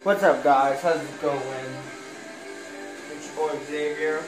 What's up, guys? How's it going? It's your boy Xavier.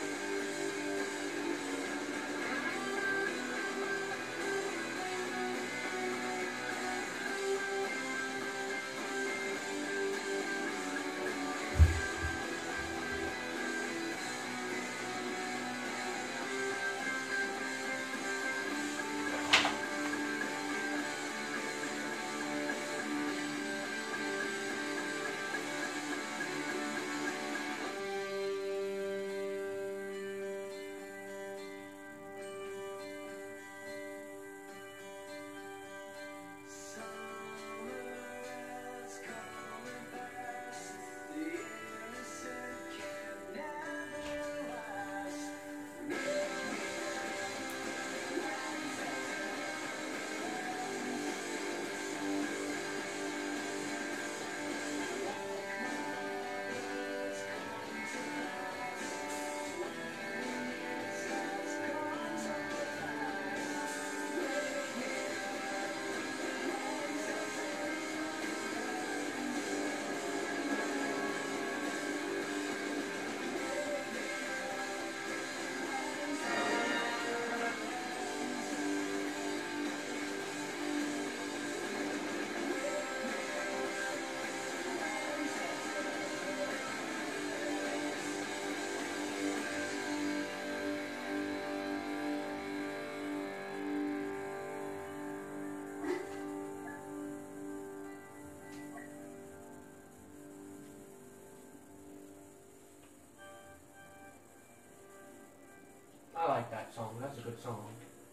I like that song. That's a good song.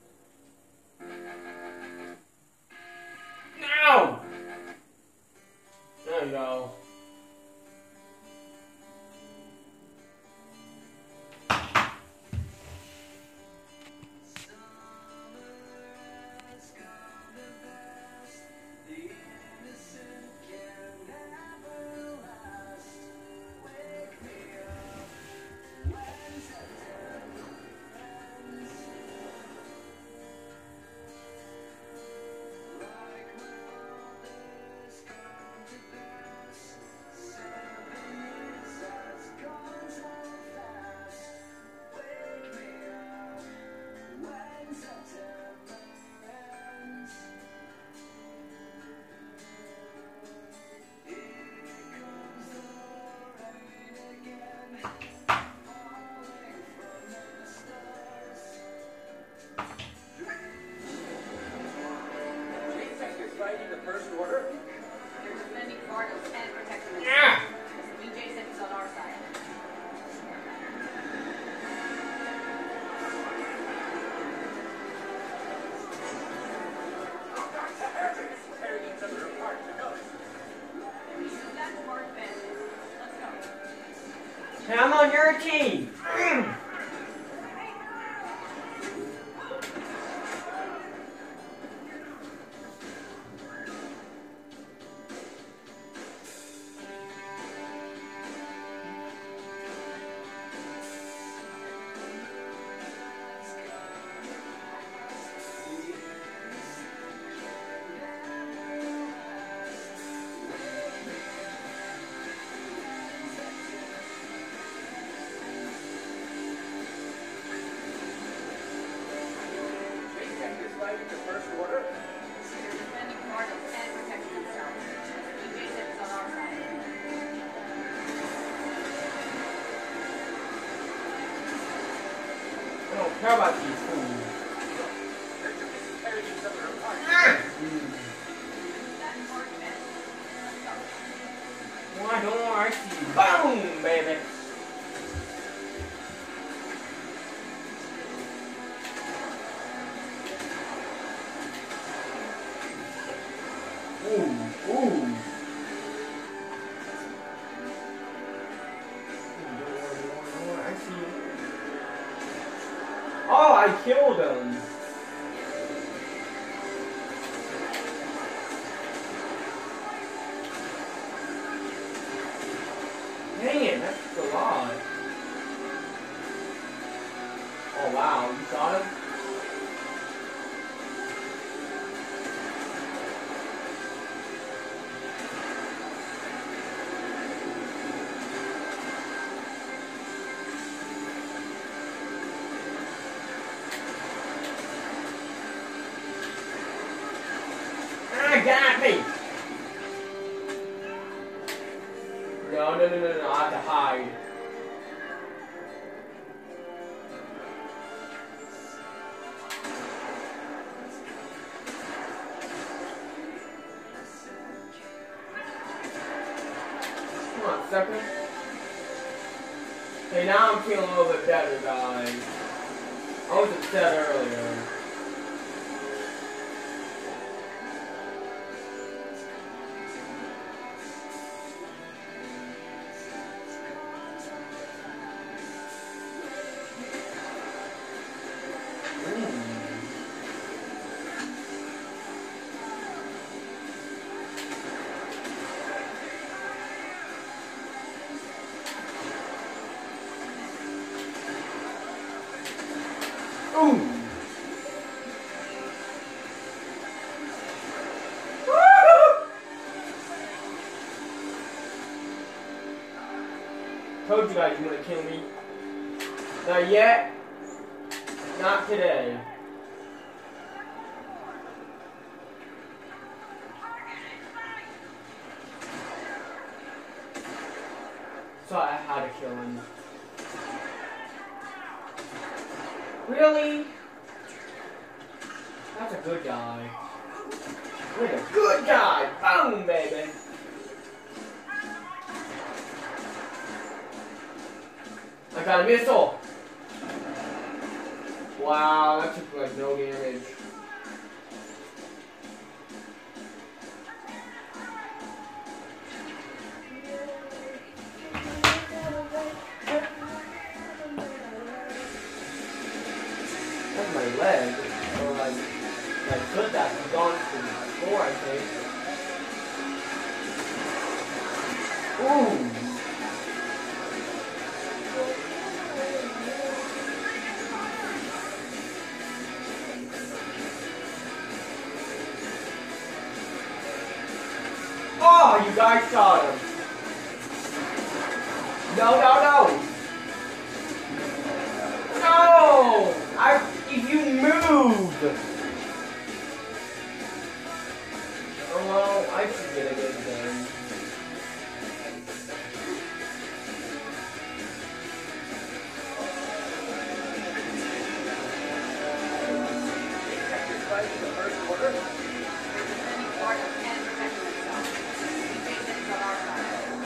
No! There you go. I'm on your team. I don't care about these fools. Why don't I see? Boom, baby. Ooh, ooh. I see you. Oh, I killed him. Dang it, that's a lot. Oh wow, you shot him? No, no, no, no, no, I have to hide. Come on, sucker. Hey, now I'm feeling a little bit better, guys. I was upset earlier. Ooh! Told you guys you want to kill me. Not yet. Not today. So I had to kill him. Really? That's a good guy. You're a good guy! Boom, baby! I got a missile! Wow, that took like no damage. That's my leg, or like my foot that's gone to the floor, I think. Ooh! Oh, you guys shot him. No, no, no! No! If you moved! Oh well, I should get a good gun. Detectors fighting the first quarter. They're defending part of and protecting themselves. Big things on our side.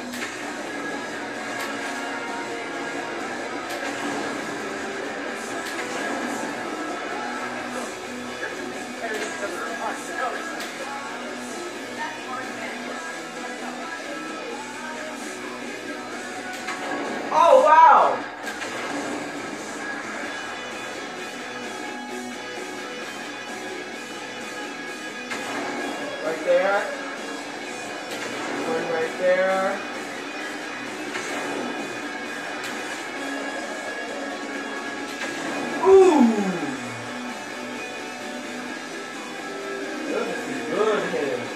Oh wow! Right there. One right there. Ooh! Those are some good hits.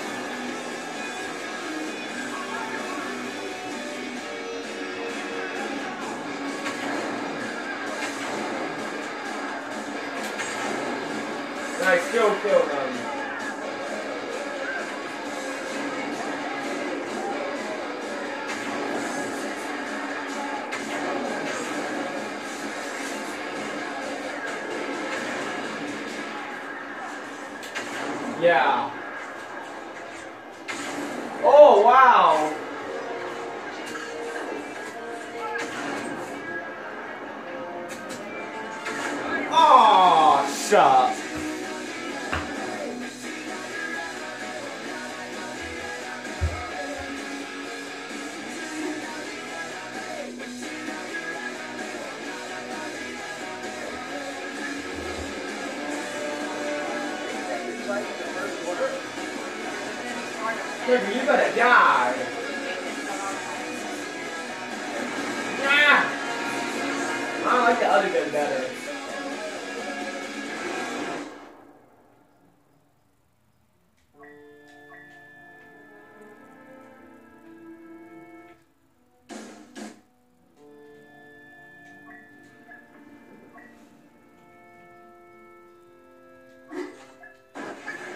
I still killed them. Yeah. Oh, wow. Oh, shut. Baby, you gotta die. Nah. I like the other gun better.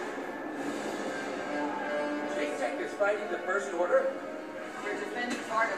Fighting the first order. They're defending part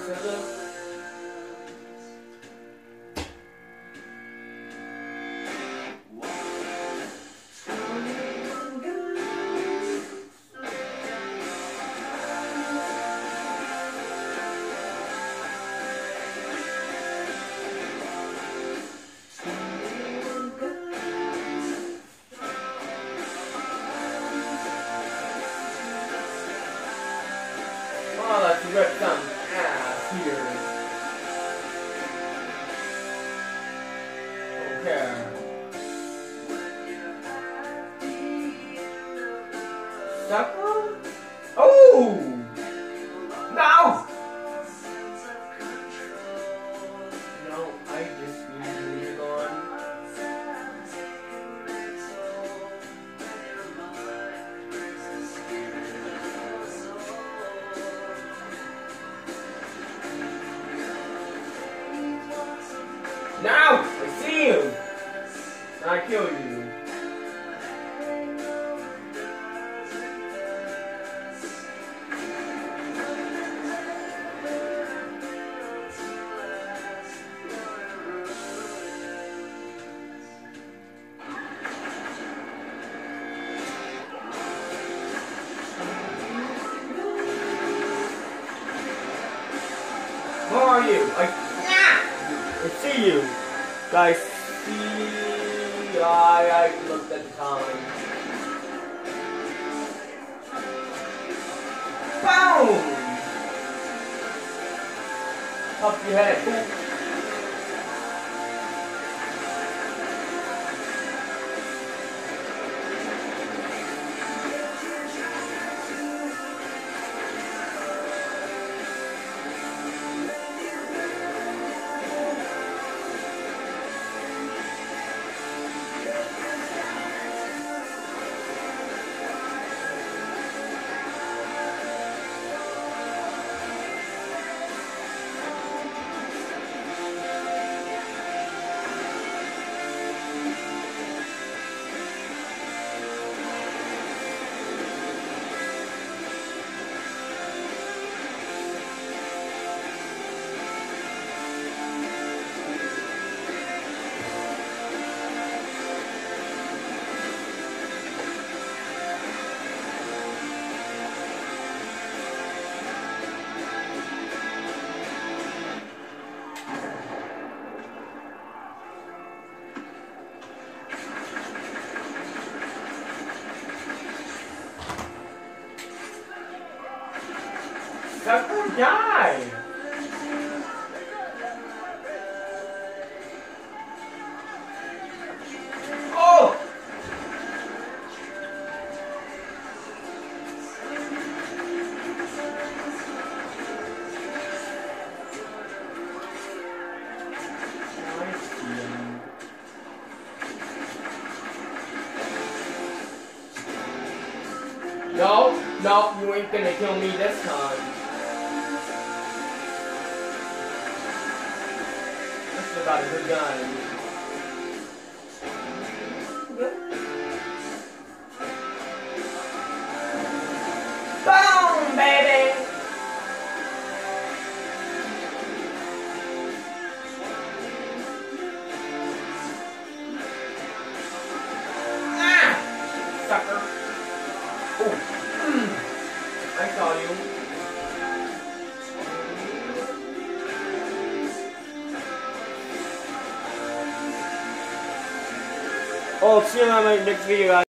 Oh, let's rip some ass here. Okay. Sucker? Oh! No! No, I just need to move on. Now! I see you! And I kill you. Where are you? I see you. Guys, see, I looked at the time. Boom! Up your head. Sucker, die! Oh! No, no, you ain't gonna kill me this time. This is about a good gun. Boom, baby! Ah! Sucker. Oh. I saw you. Oh, see you on my next video, guys.